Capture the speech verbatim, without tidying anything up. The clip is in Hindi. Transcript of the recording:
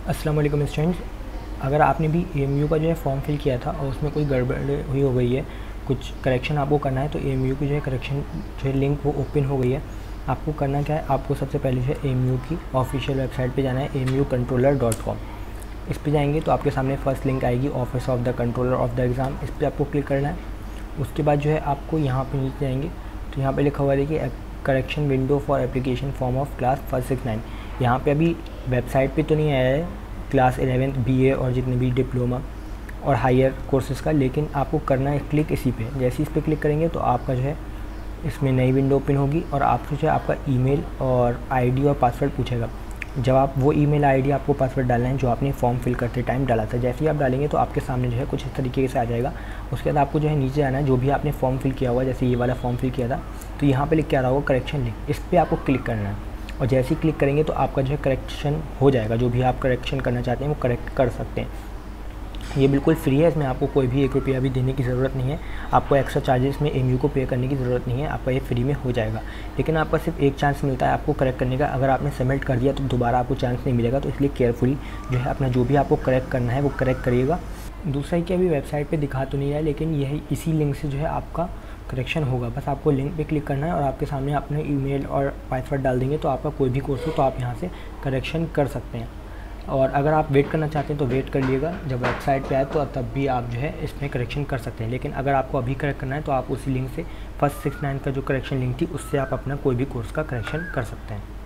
अस्सलाम वालेकुम स्टूडेंट्स। अगर आपने भी एएमयू का जो है फॉर्म फिल किया था और उसमें कोई गड़बड़ हुई हो गई है, कुछ करेक्शन आपको करना है, तो एएमयू की जो है करेक्शन जो है लिंक वो ओपन हो गई है। आपको करना क्या है, आपको सबसे पहले जो है एएमयू की ऑफिशियल वेबसाइट पे जाना है, A M U controller dot com. इस पे जाएंगे तो आपके सामने फर्स्ट लिंक आएगी, office of the controller of the exam. इस पर आपको क्लिक करना है। उसके बाद जो है आपको यहाँ पे नीचे जाएंगे तो यहाँ पे लिखा हुआ है कि correction window for application form of class first six nine. यहाँ पे अभी वेबसाइट पे तो नहीं आया है क्लास इलेवेंथ बी ए और जितने भी डिप्लोमा और हायर कोर्सेज़ का, लेकिन आपको करना है क्लिक इसी पे। जैसे इस पर क्लिक करेंगे तो आपका जो है इसमें नई विंडो ओपन होगी और आपसे जो है आपका ईमेल और आईडी और पासवर्ड पूछेगा। जब आप वो ईमेल आईडी आपको पासवर्ड डालना है जो आपने फॉर्म फिल करते टाइम डाला था। जैसे ही आप डालेंगे तो आपके सामने जो है कुछ इस तरीके से आ जाएगा। उसके बाद आपको जो है नीचे आना है, जो भी आपने फॉर्म फिल किया हुआ है, जैसे ये वाला फॉर्म फिल किया था तो यहाँ पे लिख के आ रहा होगा करेक्शन लिंक। इस पर आपको क्लिक करना है और जैसे ही क्लिक करेंगे तो आपका जो है करेक्शन हो जाएगा। जो भी आप करेक्शन करना चाहते हैं वो करेक्ट कर सकते हैं। ये बिल्कुल फ्री है, इसमें आपको कोई भी एक रुपया भी देने की ज़रूरत नहीं है। आपको एक्स्ट्रा चार्जेस में एएमयू को पे करने की ज़रूरत नहीं है, आपका ये फ्री में हो जाएगा। लेकिन आपका सिर्फ एक चांस मिलता है आपको करेक्ट करने का। अगर आपने सबमिट कर दिया तो दोबारा आपको चांस नहीं मिलेगा, तो इसलिए केयरफुली जो है अपना जो भी आपको करेक्ट करना है वो करेक्ट करिएगा। दूसरा ही कि अभी वेबसाइट पे दिखा तो नहीं रहा है, लेकिन यही इसी लिंक से जो है आपका करेक्शन होगा। बस आपको लिंक पे क्लिक करना है और आपके सामने अपने ईमेल और पासवर्ड डाल देंगे तो आपका कोई भी कोर्स हो तो आप यहाँ से करेक्शन कर सकते हैं। और अगर आप वेट करना चाहते हैं तो वेट कर लिएगा, जब वेबसाइट पे आए तो तब भी आप जो है इसमें करेक्शन कर सकते हैं। लेकिन अगर आपको अभी करेक्ट करना है तो आप उसी लिंक से फर्स्ट सिक्स नाइन का जो करेक्शन लिंक थी उससे आप अपना कोई भी कोर्स का करेक्शन कर सकते हैं।